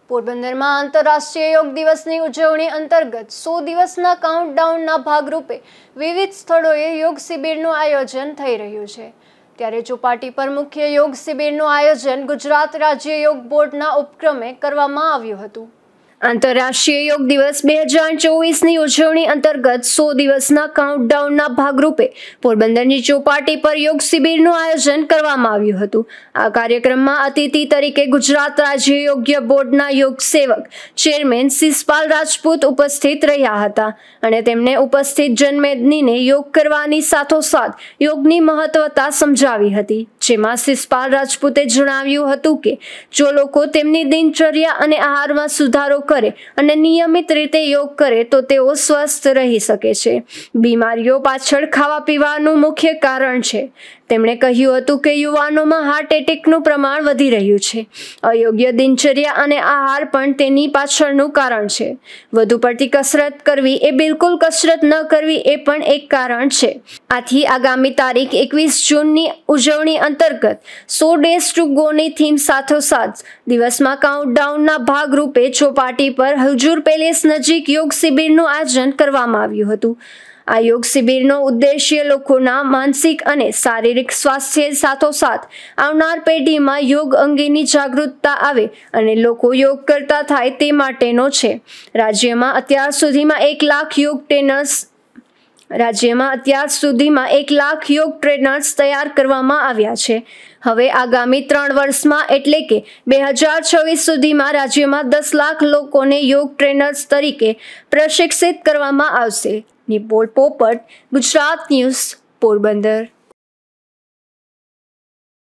પોરબંદરમાં આંતરરાષ્ટ્રીય યોગ દિવસની ઉજવણી અંતર્ગત 100 દિવસના કાઉન્ટડાઉનના ભાગરૂપે વિવિધ સ્થળોએ યોગ શિબિરનું આયોજન થઈ રહ્યું છે। ત્યારે ચોપાટી પર મુખ્ય યોગ શિબિરનું આયોજન ગુજરાત રાજ્ય યોગ બોર્ડના ઉપક્રમે કરવામાં આવ્યું હતું। આંતરરાષ્ટ્રીય યોગ દિવસ 2024ની ઉજવણી અંતર્ગત 100 દિવસના કાઉન્ટડાઉનના ભાગરૂપે પોરબંદરની ચોપાટી પર યોગ શિબિરનું આયોજન કરવામાં આવ્યું હતું। આ કાર્યક્રમમાં અતિથિ તરીકે ગુજરાત રાજ્ય યોગ બોર્ડના યોગ સેવક ચેરમેન શિષપાલ રાજપૂત ઉપસ્થિત રહ્યા હતા અને તેમણે ઉપસ્થિત જનમેદનીને યોગ કરવાની સાથોસાથ યોગની મહત્વતા સમજાવી હતી, જેમાં શિષપાલ રાજપૂતે જણાવ્યું હતું કે જો લોકો તેમની દિનચર્યા અને આહારમાં સુધારો કરે અને નિયમિત રીતે યોગ કરે તો તેઓ સ્વસ્થ રહી શકે છે। બીમારીઓ પાછળ ખાવા પીવાનું મુખ્ય કારણ છે। તેમણે કહ્યું હતું કે યુવાનોમાં હાર્ટ એટેકનું પ્રમાણ વધી રહ્યું છે। અયોગ્ય દિનચર્યા અને આહાર પણ તેની પાછળનું કારણ છે। વધુ પડતી કસરત કરવી એ બિલકુલ કસરત ન કરવી એ પણ એક કારણ છે। આથી આગામી તારીખ 21 જૂનની ઉજવણી અંતર્ગત 100 ડેઝ ટુ ગોની થીમ સાથોસાથ દિવસમાં કાઉન્ટડાઉનના ભાગરૂપે ચોપાટી પર હજુર પેલેસ નજીક યોગ શિબિરનું આયોજન કરવામાં આવ્યું હતું। આ યોગ શિબિરનો ઉદ્દેશ્ય લોકોના માનસિક અને શારીરિક સ્વાસ્થ્ય સાથોસાથ આવનાર પેઢીમાં યોગ અંગેની જાગૃતતા આવે અને લોકો યોગ કરતા થાય તે માટેનો છે। રાજ્યમાં અત્યાર સુધીમાં 1 લાખ યોગ ટ્રેનર્સ તૈયાર કરવામાં આવ્યા છે। હવે આગામી 3 વર્ષમાં એટલે કે 2026 સુધીમાં રાજ્યમાં 10 લાખ લોકોને યોગ ટ્રેનર્સ તરીકે પ્રશિક્ષિત કરવામાં આવશે। નિપોલ પોપટ, ગુજરાત ન્યૂઝ, પોરબંદર।